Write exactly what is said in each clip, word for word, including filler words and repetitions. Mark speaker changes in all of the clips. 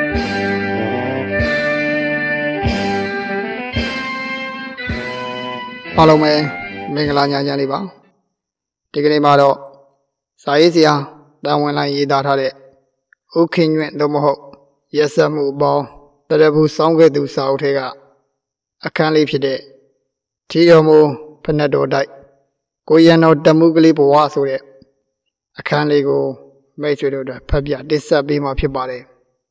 Speaker 1: အားလုံးပဲမင်္ဂလာညချမ်းလေးပါဒီကနေ့မှာတော့စာရေးဆရာတန်ဝင်လိုင်းရေးသားထားတဲ့ဥခင်ညွန့်သို့မဟုတ်ရက်စက်မှုအပေါင်းတရဘူးစောင်းခဲ့သူစာအုပ်ထဲကအခန်းလေးဖြစ်တဲ့ထီတော်မူဖနက်တော်တိုက်ကိုရန်တော်တမှုကလေးဘဝဆိုတဲ့အခန်းလေးကိုမိတ်ဆွေတို့ဖတ်ပြတင်ဆက်ပေးမှာဖြစ်ပါတယ်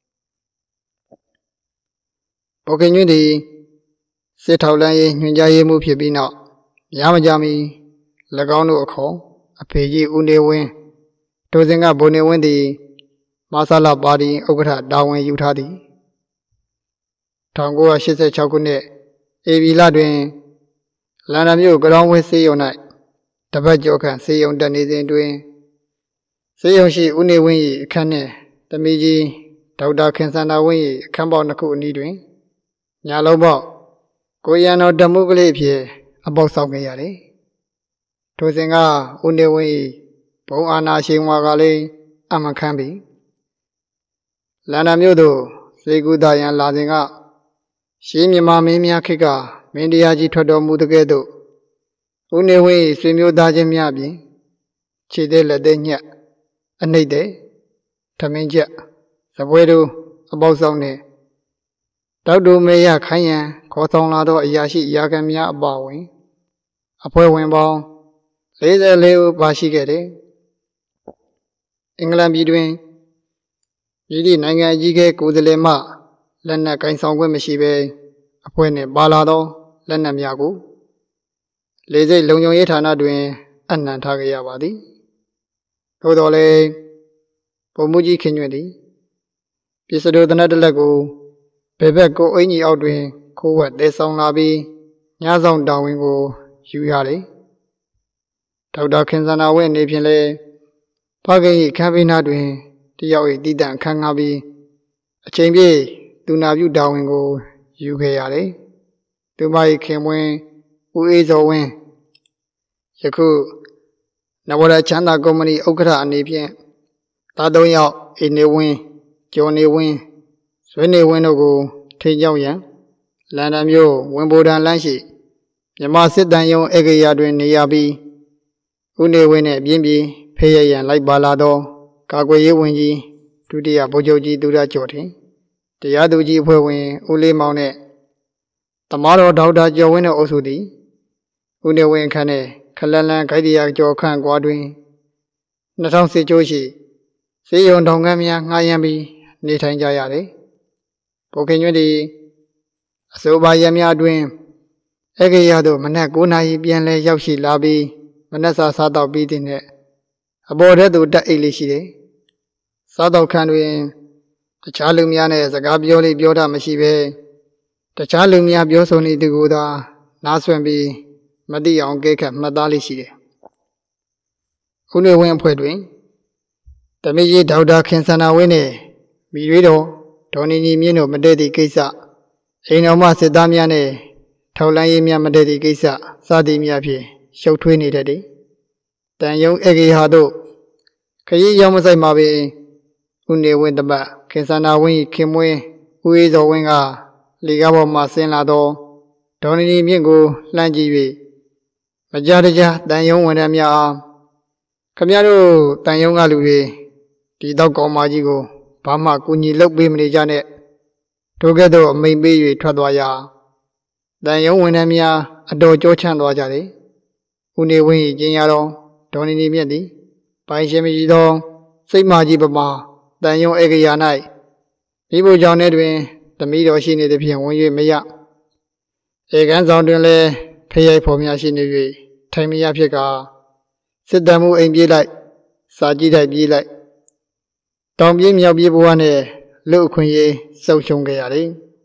Speaker 1: ဥခင်ညွန့်ဒီစစ်ထောက်လန်းရေးညွှန်ကြားရေးမှုဖြစ်ပြီးနောက်ရမကြမီ၎င်းတို့အခေါ်အဖေကြီးဦးနေဝင်းတို့စဉ်ကဘုံနေဝင်းသည်မဆလာပါတီဥက္ကဋ္ဌတာဝန်ယူထားသည်၁၉၈၆ခုနှစ်ဧပြီလတွင်လန်ဒန်မြို့ကရောင်းဝဲဆေးရုံ၌တပတ်ကျော်ခန့်ဆေးရုံတက်နေစဉ်တွင်ဆေးရုံရှိဦးနေဝင်း၏အခန်းနှင့်တမီးကြီးဒေါက်တာခင်စန္ဒာဝင်း၏အခန်းပေါက်နှစ်ခုအနီးတွင်ညာလုံးပေါက်ကိုရန်တော်တမှုကလေးဖြစ်အပေါက်ဆောက်ခဲ့ရတယ်။ထိုစဉ်ကဦးနေဝင်း၏ဘုံအာနာရှင်ဝါကလေးအမခန်းပြီလန်ဒန်မြို့သို့စေကူသားရန်လာစဉ်ကရှေးမြမမင်းများခေတ်ကမင်းတရားကြီးထွက်တော်မူတဲ့ကဲ့သို့ဦးနေဝင်း၏ဆွေမျိုးသားချင်းများပြင်ခြေသေးလက်သေးညက်အနှိမ့်တဲ့ထမင်းချက်စပွဲတို့အပေါက်ဆောက်နှင့်တောက်တူမေရခိုင်းရန်ခေါ်ဆောင်လာသောအရာရှိအရာခံများအပါအဝင်အဖွဲ့ဝင်ပေါင်း၄၄ဦးပါရှိခဲ့တယ်။အင်္ဂလန်ပြည်တွင်ပြည်သည့်နိုင်ငံကြီးကကိုယ်စားလှယ်မှလက်နက်ကင်ဆောင်ခွင့်မရှိဘဲအဖွဲ့နှင့်ပါလာသောလက်နက်များကိုလေဆိပ်လုံခြုံရေးဌာနတွင်အနှံထားခဲ့ရပါသည်။သို့တော်လည်းဗိုလ်မှူးကြီးခင်ညွန့်သည်ပစ္စတိုသနက်တစ်လက်ကိုဘယ်ဘက်ကိုအင်ကြီးအောက်တွင်ခိုးဝက်တဲဆောင်လာပြီးညဆောင်တာဝန်ကိုယူရတယ်။ဒေါက်တာခင်စန္ဒာဝင်းအနေဖြင့်လည်းဖခင်၏ခန်းဘေးနားတွင်တယောက်၏တည်တံ့အခန်းငှားပြီးအချိန်ပြည့်သူနာပြုတာဝန်ကိုယူခဲ့ရတယ်။သူမ၏ခင်ပွန်းဦးအေးစောဝင်းယခုနဝရချမ်းသာကုမ္ပဏီဥက္ကဋ္ဌအနေဖြင့်သားသုံးယောက်အေနေဝင်းကျော်နေဝင်းဆွေနေဝင်းတို့ကိုထိန်းကျောင်းရန်လန်ဒန်မြို့ဝင်ဘိုဒန်လမ်းရှိမြန်မာစစ်တမ်းရုံးဧကရာတွင်နေရပြီးဦးနေဝင်းနှင့်ပြင်းပြင်းဖေးရရန်လိုက်ပါလာသောကာကွယ်ရေးဝန်ကြီးဒုတိယဗိုလ်ချုပ်ကြီးသူရကျော်ထင်တရားသူကြီးအဖွဲ့ဝင်ဦးလေးမောင်နှင့်သမားတော်ဒေါက်တာကျော်ဝင်းတို့အုပ်စုသည်ဦးနေဝင်းအခန်းနှင့်ခလန်လန်ခိုက်တရာကျော်ခန့်ကွာတွင်၂၀၀၈ကျိုးရှိစေယုံတောင်ကမ်းများငှားရမ်းပြီးနေထိုင်ကြရတယ်။ဗိုလ်ခင်ညွန့်သည်အစိုးပါရများအတွင်းဧကရာသို့မနက်၉နာရီပြန်လဲရောက်ရှိလာပြီးမနက်စာစားတော့ပြီးတဲ့နဲ့အပေါ်ထဲသို့တက်အိတ်လေးရှိတယ်။စားတော့ခန်းတွင်တခြားလူများနဲ့စကားပြောလေးပြောတာမရှိပဲတခြားလူများပြောဆိုနေသူကိုသာနားဆွင့်ပြီးမသိအောင်ကဲခတ်မှတ်သားလေးရှိတယ်။ဦးနေဝင်းအဖွဲ့တွင်တမီးကြီးဒေါက်တာခင်စန္ဒာဝင်းနှင့်မိရွေးတော်ဒေါ်နီနီမြင့်တို့မတည့်သည့်ကိစ္စအိမ်တော်မှစစ်သားများနဲ့ထောက်လန်းရေးများမတည့်သည့်ကိစ္စစသည်များဖြင့်ရှုပ်ထွေးနေတတ်သည်တန်ယုံဧကေဟာတို့ခရီးရောက်မဆိုင်မှာပင်ဦးနေဝင်းတပတ်ခင်စန္ဒာဝင်းခင်မွင်းဦးအေးစောဝင်းကလေကားပေါ်မှဆင်းလာသောဒေါ်နီနီမြင့်ကိုလှမ်းကြည့်၍မကြတကြတန်ယုံဝန်ထမ်းများအားခမရတို့တန်ယုံကလူတွေဒီတော့ကောင်မကြီးကိုဘာမှကူညီလုပ်ပေးမနေကြနဲ့ထိုကဲ့သို့အမိန်ပေး၍ထွက်သွားရာတန်ယုံဝန်ထမ်းများအတော်ကြောချမ်းသွားကြတယ်။ဦးနေဝင်း၏ကျင်းရတော်ဒေါ်နီနီမြင့်သည်ပိုင်ရှင်မရှိသောစိတ်မကြီးပမာတန်ယုံဧကရာ၌မိဖို့ကြောင့်လည်းတွင်တမီးတော်ရှိနေသည်ဖြင့်ဝင်၍မရဧကန်ဆောင်တွင်လည်းဖျိုက်ဖော်များရှိနေ၍ထိုင်မရဖြစ်ကာစစ်တမ်းမှုအိမ်ပြေးလိုက်စာကြည့်တိုက်ပြေးလိုက်တောင်ပြေးမြောက်ပြေးဘဝနဲ့လူအခွင့်အရေးစုံရှုံခဲ့ရတယ်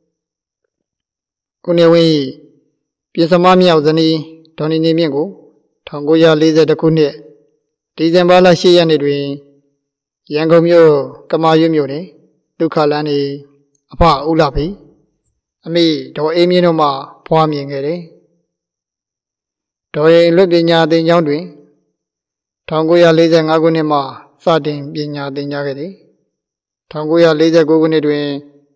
Speaker 1: ။ဦးနေဝင်းပြင်စမမြောက်ဇနီးဒေါ်နီနီမြင့်ကို၁၉၄၁ခုနှစ်ဒီဇင်ဘာလ၈ရက်နေ့တွင်ရန်ကုန်မြို့ကမာရွတ်မြို့တွင်ဒုက္ခလန်းနေအဖဦးလာဖေအမိဒေါ်အေးမြင့်တို့မှဖွားမြင်ခဲ့တယ်။ဒေါ်ရင်လွတ်ပညာသင်ကျောင်းတွင်၁၉၄၅ခုနှစ်မှစတင်ပညာသင်ကြားခဲ့သည်။၁၉၄၉ခုနှစ်တွင်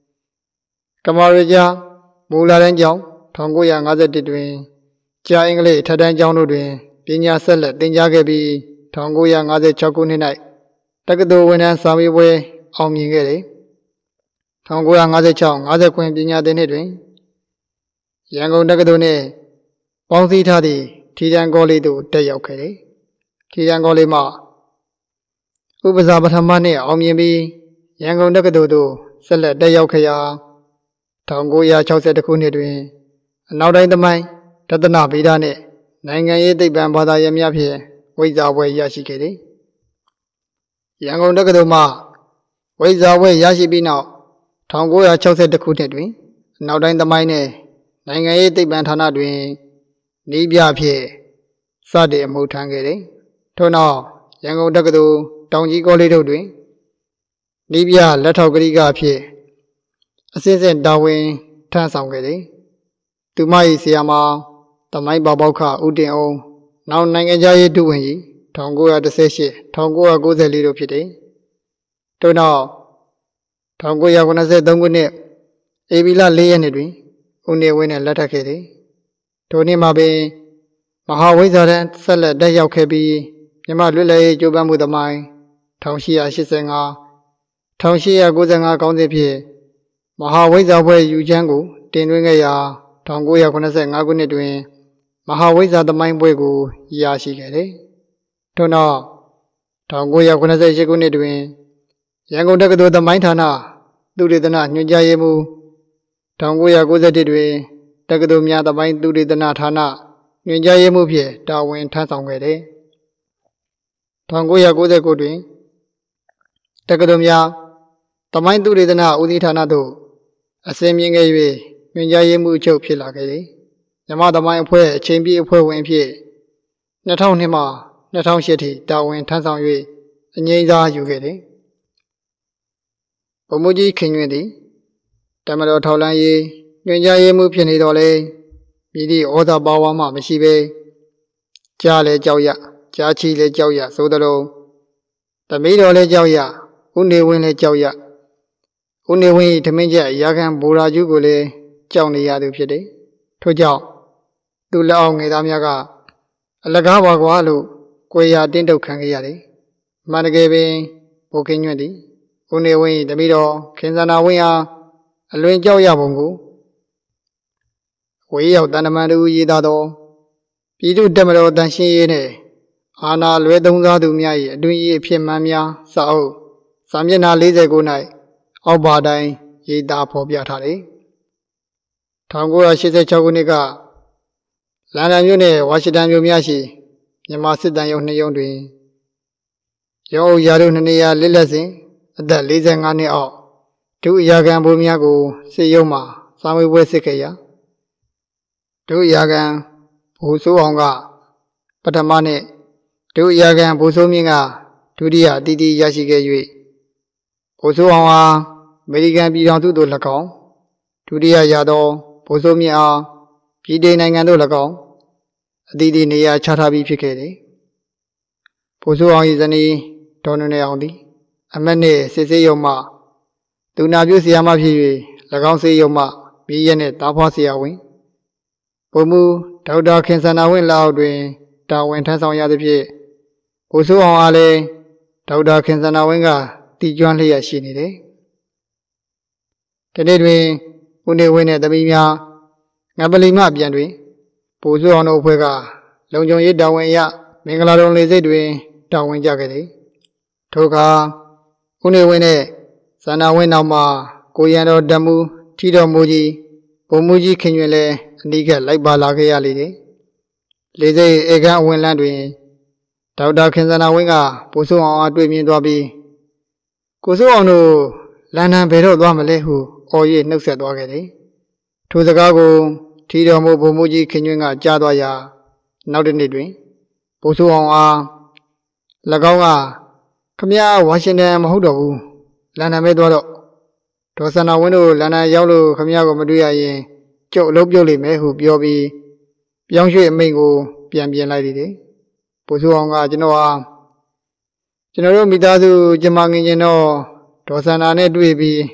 Speaker 1: မာရကြမူလာတန်းကျောင်း၁၉၅၁တွင်ကြာအင်္ဂလိပ်ထက်တန်းကျောင်းတို့တွင်ပညာဆက်လက်သင်ကြားခဲ့ပြီး၁၉၅၆ခုနှစ်၌တက္ကသိုလ်ဝန်ထမ်းစာမေးပွဲအောင်မြင်ခဲ့တယ်။၁၉၅၆ ၅၇ပညာသင်နှစ်တွင်ရန်ကုန်တက္ကသိုလ်နှင့်ပေါင်းစည်းထားသည့်ထီတန်းကောလိပ်သို့တက်ရောက်ခဲ့တယ်။ထီတန်းကောလိပ်မှဥပစာပထမနှင့်အောင်မြင်ပြီးရန်ကုန်တက္ကသိုလ်သို့ဆက်လက်တက်ရောက်ခဲ့ရာ၁၉၆၁ခုနှစ်တွင်အနောက်တိုင်းသမိုင်းတသနာဗေဒနှင့်နိုင်ငံရေးသိပ္ပံဘာသာရပ်များဖြင့်ဝိဇ္ဇာဘွဲ့ရရှိခဲ့သည်။ရန်ကုန်တက္ကသိုလ်မှဝိဇ္ဇာဘွဲ့ရရှိပြီးနောက်၁၉၆၁ခုနှစ်တွင်အနောက်တိုင်းသမိုင်းနှင့်နိုင်ငံရေးသိပ္ပံဌာနတွင်နည်းပြဖြင့်စတင်အမှုထမ်းခဲ့သည်။ထို့နောက်ရန်ကုန်တက္ကသိုလ်တောင်ကြီးကောလိပ်တို့တွင်နည်းပြလက်ထောက်ကရိကဖြင့်အစစ်စစ်တာဝန်ထမ်းဆောင်ခဲ့သည်။သူမ၏ဆရာမသမိုင်းပါပေါခဦးတင်အောင်နောက်နိုင်ငံခြားရေးဒုဝန်ကြီး၁၉၁၈ ၁၉၉၄တို့ဖြစ်သည်။ထို့နောက်၁၉၇၃ခုနှစ်ဧပြီလ၄ရက်နေ့တွင်ဦးနေဝင်းနှင့်လက်ထပ်ခဲ့သည်။ထိုနှစ်မှာပင်မဟာဝိဇ္ဇာတန်းဆက်လက်တက်ရောက်ခဲ့ပြီးမြန်မာလွတ်လပ်ရေးကြိုးပမ်းမှုသမိုင်း၁၈၈၅ ၁၈၉၅ခေါင်းစဉ်ဖြင့်မဟာဝိဇ္ဇာဘွဲ့ယူချမ်းကိုတင်သွင်းခဲ့ရာ၁၉၇၅ခုနှစ်တွင်မဟာဝိဇ္ဇာသမိုင်းဘွဲ့ကိုရရှိခဲ့တယ်။ထို့နောက်၁၉၇၈ခုနှစ်တွင်ရန်ကုန်တက္ကသိုလ်သမိုင်းဌာနသုတေသနညွှန်ကြားရေးမှူး၁၉၉၁တွင်တက္ကသိုလ်များသမိုင်းသုတေသနဌာနညွှန်ကြားရေးမှူးဖြင့်တာဝန်ထမ်းဆောင်ခဲ့တယ်။၁၉၉၉တွင်တက္ကသိုလ်များသမိုင်းသုတေသနဦးစီးဌာနသို့အဆင့်မြင့်ခဲ့၍ညွှန်ကြားရေးမှူးအချုပ်ဖြစ်လာခဲ့သည်။မြန်မာသမိုင်းအဖွဲ့အချိန်ပြည့်အဖွဲ့ဝင်ဖြစ်၂၀၀၂မှ၂၀၀၈ထိတာဝန်ထမ်းဆောင်၍အငြိမ်းစားယူခဲ့သည်။ဗိုလ်မှူးကြီးခင်ညွန့်သည်တမတော်ထောက်လှမ်းရေးညွှန်ကြားရေးမှူးဖြစ်နေတော်လဲမြည်သည့်ဩဇာပါဝါမှမရှိဘဲကြားလဲကြောက်ရကြားချီလဲကြောက်ရဆိုသလိုသမီးတော်လဲကြောက်ရဦးနေဝင်းလဲကြောက်ရဦးနေဝင်း၏ထမင်းချက်ရာခံဗိုလ်ရာကျူးကိုလည်းကြောက်နေရသူဖြစ်တယ်။ထို့ကြောင့်သူလက်အောက်ငယ်သားများကအလကားပါကွာလို့ကြွေရာတင်းတုတ်ခံခဲ့ရတယ်။အမှန်တကယ်ပင်ဗိုလ်ခင်ညွန့်သည်ဦးနေဝင်း၏တပည့်တော်ခင်စန္ဒာဝင်းအားအလွင်ကြောက်ရပုံကိုဝေးရောက်တန်တမန်တို့ရေးသားသောပြည်သူ့တပ်မတော်တန်ရှင်းရေးနှင့်အာဏာလွဲသုံးစားသူများ၏အတွင်းရေးအဖြစ်မှန်များစာအုပ်စာမျက်နှာ၄၉၌အောက်ပါတိုင်းရေးသားဖော်ပြထားတယ်။၁၉၈၆ခုနှစ်ကလန်ဒန်မြို့နှင့်ဝါရှင်တန်မြို့များရှိမြန်မာစစ်တမ်းရုံးနှစ်ရုံးတွင်ရုံးအုပ်ရာတို့နှစ်နေရာလစ်လက်စဉ်အသက်၄၅နှစ်အောက်ဒုအရာခံဗိုလ်များကိုစစ်ရုံးမှစာမေးပွဲစစ်ခဲ့ရာဒုအရာခံဗိုလ်စိုးအောင်ကပထမနှင့်ဒုအရာခံဗိုလ်စိုးမြင့်ကဒုတိယအသီးသီးရရှိခဲ့၍ဗိုလ်စိုးအောင်အားအမေရိကန်ပြည်ထောင်စုသို့၎င်းဒုတိယရသောဗိုလ်စိုးမြင့်အားပြည်ထိုင်နိုင်ငံသို့၎င်းအသီးသီးနေရာချထားပြီးဖြစ်ခဲ့သည်။ဗိုလ်စိုးအောင်၏ဇနီးဒေါ်နွယ်နွယ်အောင်သည်အမတ်နှင့်စစ်ဆေးရုံမှသူနာပြုဆရာမဖြစ်၍၎င်းဆေးရုံမှမိရက်နှင့်တားဖွားဆရာဝန်ဗိုလ်မှူးဒေါက်တာခင်စန္ဒာဝင်းလက်အောက်တွင်တာဝန်ထမ်းဆောင်ရသဖြင့်ဗိုလ်စိုးအောင်အားလည်းဒေါက်တာခင်စန္ဒာဝင်းကတည်ကျွမ်းလျက်ရှိနေတယ်။ဒီနေ့တွင်ဦးနေဝင်းနှင့်သမီးများငပလီမှပြန်တွင်ဗိုလ်စိုးအောင်တို့အဖွဲ့ကလုံခြုံရေးတာဝန်အရမင်္ဂလာတော်လေဆိပ်တွင်တာဝန်ကျခဲ့သည်။ထိုအခါဦးနေဝင်းနှင့်စန္ဒာဝင်းနောက်မှကိုရန်တော်တမှုထီတော်မူကြီးဗိုလ်မှူးကြီးခင်ရွှင်လည်းအနီးကပ်လိုက်ပါလာခဲ့ရလေသည်။လေဆိပ်ဧကန်အဝင်လမ်းတွင်ဒေါက်တာခင်စန္ဒာဝင်းကဗိုလ်စိုးအောင်အားတွေ့မြင်သွားပြီးကိုစိုးအောင်တို့လန်ဒန်ဘယ်တော့သွားမလဲဟုအော်၍နှုတ်ဆက်သွားခဲ့တယ်။ထိုစကားကိုထီတော်မူဗိုလ်မှူးကြီးခင်ရွှင်ကကြားသွားရာနောက်တစ်နေ့တွင်ဗိုလ်စိုးအောင်အား၎င်းကခမရဝါရှင်တန်မဟုတ်တော့ဘူးလန်ဒန်ပဲသွားတော့ဒေါ်စန္ဒာဝင်းတို့လန်ဒန်ရောက်လို့ခမရကိုမတွေ့ရရင်ကျုပ်အလုပ်ပြုတ်လိမ့်မယ်ဟုပြောပြီးပြောင်းရွှေ့အမိန့်ကိုပြန်ပြင်လိုက်တယ်။ဗိုလ်စိုးအောင်ကကျွန်တော်အားကျွန်တော်တို့မိသားစုကျမငင်ကျင်တော့ဒေါ်စန္ဒာနဲ့တွေ့ပြီး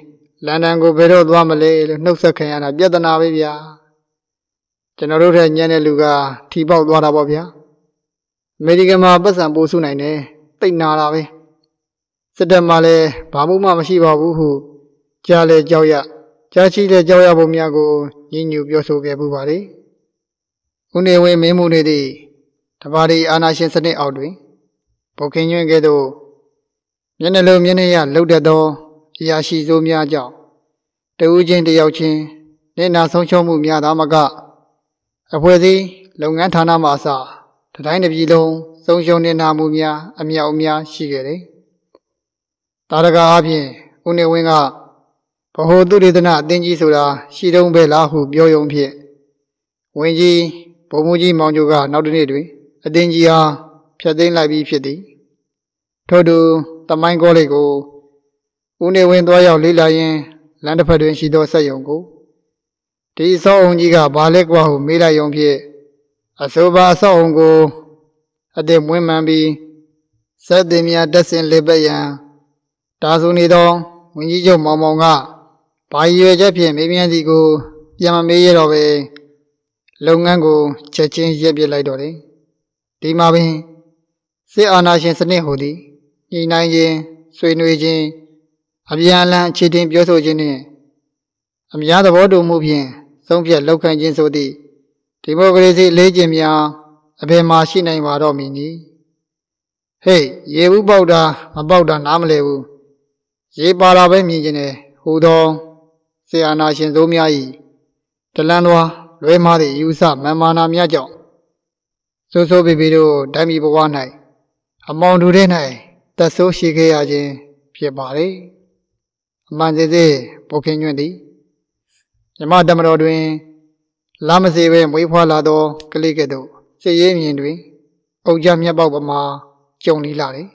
Speaker 1: လန်ဒန်ကိုဘယ်တော့သွားမလဲလို့နှုတ်ဆက်ခံရတာပြဿနာပဲဗျာကျွန်တော်တို့ထက်ညံ့တဲ့လူကထီပေါက်သွားတာပေါ့ဗျာအမေရိကန်မှာပတ်စံပို့စုနိုင်တယ်တိတ်နာတာပဲစစ်တပ်မှလည်းဘာမှမရှိပါဘူးဟုကြားလဲကြောက်ရကြားချီလဲကြောက်ရပုံများကိုညှဉ်းညူပြောဆိုခဲ့ပူပါလေဦးနေဝင်းမင်းမှုနေသည့်တပါးဒီအာနာရှင်စနစ်အောက်တွင်ပုတ်ခင်းကျွင်းကဲ့သို့မျက်နှာလုံးမျက်နှာရလှုပ်တတ်သောအရာရှိစိုးများကြောင့်တဦးချင်းတယောက်ချင်းနေနာဆုံးရှုံးမှုများသာမကအဖွဲ့အစည်းလုပ်ငန်းဌာနမှအစတတိုင်းတစ်ပြည်လုံးဆုံးရှုံးနေတာမှုများအမြောက်အများရှိခဲ့တယ်။တာရကအားဖြင့်ဦးနေဝင်းကဗဟိုသုတေသနအသင်းကြီးဆိုတာရှိတုံးပဲလားဟုပြောယုံဖြင့်ဝင်းကြီးဗိုလ်မှူးကြီးမောင်ကျိုးကနောက်တစ်နေ့တွင်အသင်းကြီးအားဖျက်သိမ်းလိုက်ပြီးဖြစ်သည်။ထို့သူတမိုင်းကောလိပ်ကိုဦးနေဝင်းသွားရောက်လေ့လာရင်းလမ်းတစ်ဖက်တွင်ရှိသောစက်ရုံကိုဒီအဆောက်အုံကြီးကဘာလဲကွာဟုမေးလိုက်ရုံဖြင့်အဆိုပါအဆောက်အုံကိုအသစ်မွမ်းမံပြီးစက်တင်များတက်ဆင်လေပတ်ရန်တာဆူနေသောဝန်ကြီးချုပ်မောင်မောင်ကဘာရွယ်ချက်ဖြင့်မေးမြန်းသည်ကိုပြန်မမေးရတော့ပဲလုပ်ငန်းကိုချက်ချင်းရပ်ပစ်လိုက်တော့တယ်ဒီမှာပင်စစ်အာဏာရှင်စနစ်ဟူသည်ညှိနှိုင်းခြင်းဆွေးနွေးခြင်းအပြန်အလှန်အခြေတင်ပြောဆိုခြင်းနှင့်အများသဘောတူမှုဖြင့်ဆုံးဖြတ်လောက်ခံခြင်းဆိုသည့်ဒီမိုကရေစီလေးကျင့်များအဘယ်မှာရှိနိုင်ပါတော့မည်နည်းဟေးရေဘူးပေါက်တာမပေါက်တာနားမလဲဘူးရေပါတာပဲမြင်ခြင်းနဲ့ဟူသောဆေအာနာရှင်စိုးများ၏တလန်းတော်လွဲမားသည့်ယူဆမန်မာနာများကြောင့်စိုးစိုးပေပေတို့ဓာတ်မီဘဝ၌အမောင်တူတဲ့၌သက်ဆိုးရှိခဲ့ရခြင်းဖြစ်ပါလေအမှန်စစ်စစ်ပုတ်ခင်းညွန့်သည်မြမတမတော်တွင်လာမစေပဲမွေးဖွားလာသောကလေးကဲ့သို့စစ်ရေးမြင်တွင်အုတ်ကြမြတ်ပေါက်ပမာကြုံလီလာတယ်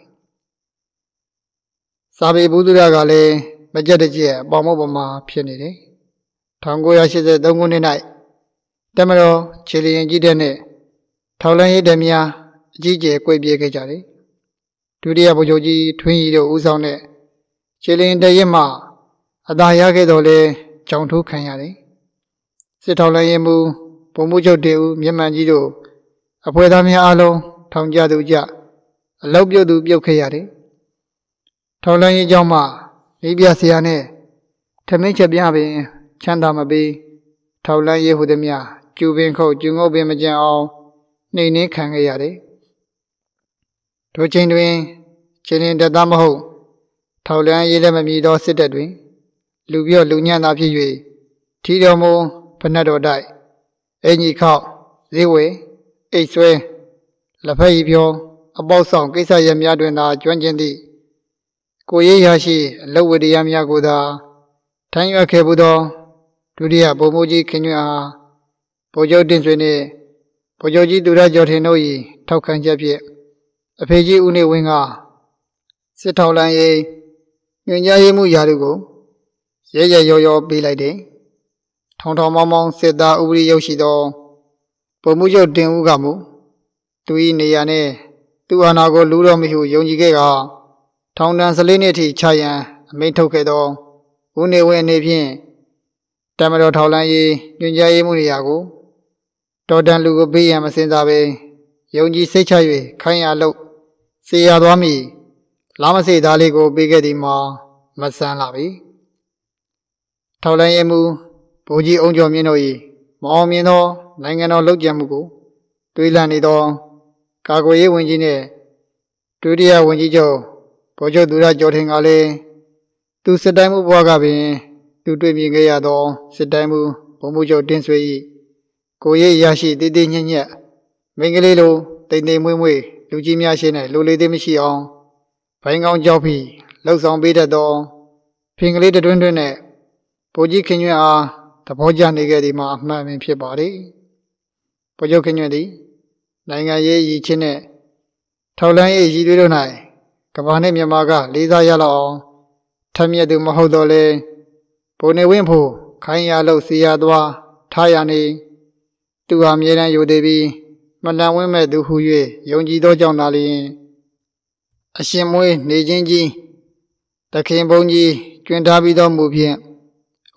Speaker 1: စာပေဘူးသူရကလည်းမကြက်တကြက်ပေါမောက်ပမာဖြစ်နေတယ်၁၉၈၃ခုနှစ်၌တမတော်ခြေလျင်ကြီးတဲ့နဲ့ထောက်လန်းရေးတများအကြီးကျယ်ကွေပြေခဲ့ကြတယ်ဒုတိယဗိုလ်ချုပ်ကြီးထွင်းရီတို့ဦးဆောင်တဲ့ခြေလျင်တရက်မှအသာရခဲ့တော်လဲကြောင်ထိုးခံရတယ်စစ်ထောက်လန်းရေးမှူးဗိုလ်မှူးချုပ်တေဦးမြမန်ကြီးတို့အဖွဲ့သားများအားလုံးထောင်ကြသူကြအလောက်ပြုတ်သူပြုတ်ခဲ့ရတယ်ထောက်လန်းရေးကြောင့်မှမိပြဆရာနဲ့ထမင်းချက်ပြပင်ချမ်းသာမပေးထောက်လန်းရေးဟူသည်များကျူပင်ခုတ်ကျူငုတ်ပင်မကြံအောင်နှိမ်နှင်းခံခဲ့ရတယ်ထိုချိန်တွင်ချင်းရင်တက်သားမဟုတ်ထောက်လန်းရေးလည်းမမြည်သောစစ်တပ်တွင်လူပြော့လူညံ့သာဖြစ်၍ထီတော်မူဖနက်တော်တိုက်အင်ကြီးခောက်ဈေးဝယ်အိတ်ဆွဲလက်ဖက်ရည်ပြောအပေါက်ဆောင်ကိစ္စရပ်များတွင်သာကျွမ်းကျင်သည့်ကိုရေးရရှိအလုပ်ဝတ္တရားများကိုသာထိုင်ရွက်ခဲ့ဘူးသောဒုတိယဗိုလ်မှူးကြီးခင်ကျွန်းအားဗိုလ်ချုပ်တင်ဆွေနှင့်ဗိုလ်ချုပ်ကြီးသူရကျော်ထင်တို့၏ထောက်ခံချက်ဖြင့်အဖေကြီးဦးနေဝင်းကစစ်ထောက်လန်းရေးညွှန်ကြားရေးမှူးရာထူးကိုရဲရဲရောရောပေးလိုက်တယ်ထောင်ထောင်မောင်းမောင်းစစ်သားဥပဒေရုပ်ရှိသောဗိုလ်မှူးချုပ်တင်ဦးကမူသူ၏နေရာနှင့်သူ့အာဏာကိုလူတော်မဟုယုံကြည်ခဲ့ကထောင်ဒဏ်၁၄နှစ်ထိချရန်အမိန့်ထုတ်ခဲ့သောဦးနေဝင်းအနေဖြင့်တမတော်ထောက်လန်းရေးညွှန်ကြားရေးမှူးနေရာကိုတော်တန်လူကိုပေးရန်မစင်စားပဲယုံကြည်စိတ်ချ၍ခိုင်းရလို့စေရသွားမည်လာမစိသားလေးကိုပေးခဲ့သည်မှာမဆန်းလာပြီထောက်လန်းရေးမှူးဗိုလ်ကြီးအုံကျော်မြင့်တို့၏မအောင်မြင်သောနိုင်ငံတော်လုပ်ကြံမှုကိုတွေးလန့်နေသောကာကွယ်ရေးဝန်ကြီးနှင့်ဒုတိယဝန်ကြီးချုပ်ဗိုလ်ချုပ်သူရကျော်ထင်ကလည်းသူစစ်တိုင်းမှုဘဝကပင်သူတွေ့မြင်ခဲ့ရသောစစ်တိုင်းမှုဗိုလ်မှူးချုပ်တင်ဆွေ၏ကိုရေးရရှိတည်တည်ညံ့ညက်မိန်းကလေးလိုတိမ်တိမ်မွေ့မွေ့လူကြီးများရှင်း၌လူလေးသေးမရှိအောင်ဘိုင်းကောင်းကြောက်ပြီးလှုပ်ဆောင်ပေးတတ်သောဖင်ကလေးတွင်တွင်နဲ့ဗိုလ်ကြီးခင်ကျွန်းအားသဘောကျနေခဲ့သည်မှာအမှန်ပင်ဖြစ်ပါလေဗိုလ်ချုပ်ခင်ကျွန်းသည်နိုင်ငံရေးရည်ချင်းနဲ့ထောက်လန်းရေးရည်တွေတို့၌ကမ္ဘာနဲ့မြန်မာကလေးစားရလောက်အောင်ထက်မြက်သူမဟုတ်တော့လေဘုံနေဝင်းဖို့ခိုင်းရလို့စီရသွားထားရနေသူဟာအမြဲတမ်းယူသေးပြီးမလန်ဝင်းမဲ့သူဟု၍ယုံကြည်သောကြောင့်သာလျှင်အရှင်မွေးနေချင်းကြီးတခင်ဘုံကြီးကျွင်ထားပြီးသောမူဖြင့်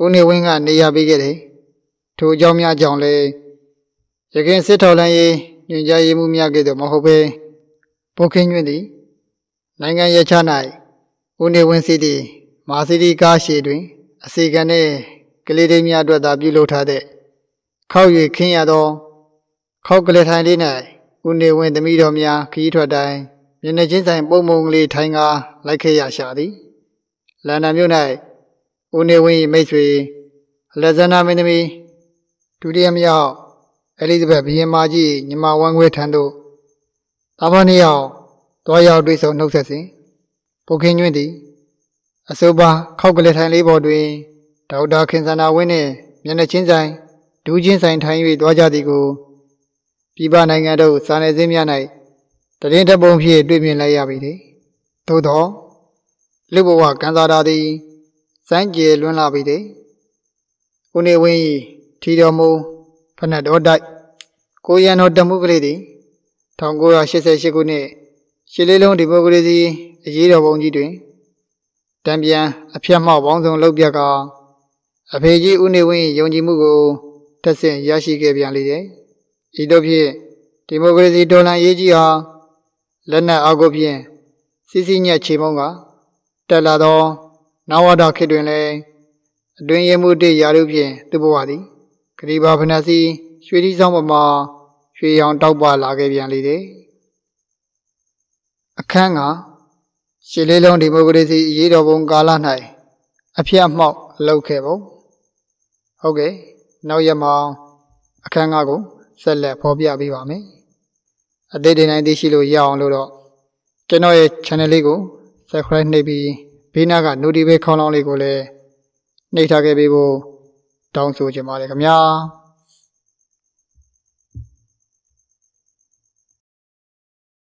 Speaker 1: ဦးနေဝင်းကနေရာပေးခဲ့တယ်ထိုအကြောင်းများကြောင့်လည်းရခိုင်စစ်ထောက်လှမ်းရေးညွှန်ကြားရေးမှူးများကဲ့သို့မဟုတ်ဘဲဗိုလ်ခင်ညွန့်သည်နိုင်ငံရခြား၌ဦးနေဝင်းစီသည်မာစီဒီကားရှည်တွင်အစီကံနှင့်ကလေးတွေများအတွက်သာပြုလုပ်ထားတဲ့ခောက်၍ခင်းရသောခောက်ကလေးထိုင်လေး၌ဦးနေဝင်းသမီးတော်များခရီးထွက်တိုင်းမျက်နှာချင်းဆိုင်ပုံမုံကလေးထိုင်ကားလိုက်ခဲ့ရရှာသည်လန်ဒန်မြို့၌ဦးနေဝင်း၏မိတ်ဆွေအလက်ဇန္ဒာမင်းသမီးဒုတိယမြောက်အဲလိဇဘက်ဘုရင်မကြီးညီမဝမ်းခွဲထံသို့သားဖနှစ်ယောက်တွားရောက်တွေ့ဆုံနှုတ်ဆက်စဉ်ဗိုလ်ခင်ညွန့်သည်အဆိုပါခောက်ကလေးထိုင်လေးပေါ်တွင်ဒေါက်တာခင်စန္ဒာဝင်းနှင့်မျက်နှာချင်းဆိုင်ဒူးချင်းဆိုင်ထိုင်၍တွားကြသည်ကိုပြည်ပနိုင်ငံတို့စာနယ်ဇင်းများ၌တရင်တပုံဖြင့်တွေ့မြင်လိုက်ရပြီလေသို့သောလူဘဝကံစားတာသည်စိုင်းကျေလွန်းလာပြီလေဦးနေဝင်း၏ထီတော်မူဖနက်တော်တိုက်ကိုရန်တော်တမှုကလေးသည်၁၉၈၈ခုနှစ်ရှစ်လေးလုံးဒီမိုကရေစီအရေးတော်ပုံကြီးတွင်တံပြန်အဖျက်မှောက်ပေါင်းစုံလုပ်ပြကအဖေကြီးဦးနေဝင်းယုံကြည်မှုကိုတက်ဆင့်ရရှိခဲ့ပြန်လေတယ်ဤသို့ဖြင့်ဒီမိုကရေစီတော်လှန်ရေးကြီးဟာလက်နက်အားကိုဖြင့်စီစီညက်ချေမုံကတက်လာသောနဝတခေတ်တွင်လည်းအတွင်ရမှုတည်ရာတို့ဖြင့်သူ့ဘဝသည်ဂရိဘာဖနစီရွှေဒီဆောင်ပေါ်မှာရွှေရောင်တောက်ပလာခဲ့ပြန်လေတယ်အခန်းကရှစ်လေးလုံးဒီမိုကရေစီအရေးတော်ပုံကာလ၌အဖျက်မှောက်လုပ်ခဲ့ပုံဟုတ်ကဲ့နောက်ရက်မှာအခန်းကကိုဆက်လက်ဖော်ပြပေးပါမယ်အသေးသေးနိုင်သိရှိလို့ရအောင်လို့တော့ကျွန်တော်ရဲ့ channel လေးကို subscribe နှိပ်ပြီးဘေးနားက notification ခေါင်းလောင်းလေးကိုလည်းနှိပ်ထားခဲ့ပေးဖို့တောင်းဆိုချင်ပါတယ်ခင်ဗျာ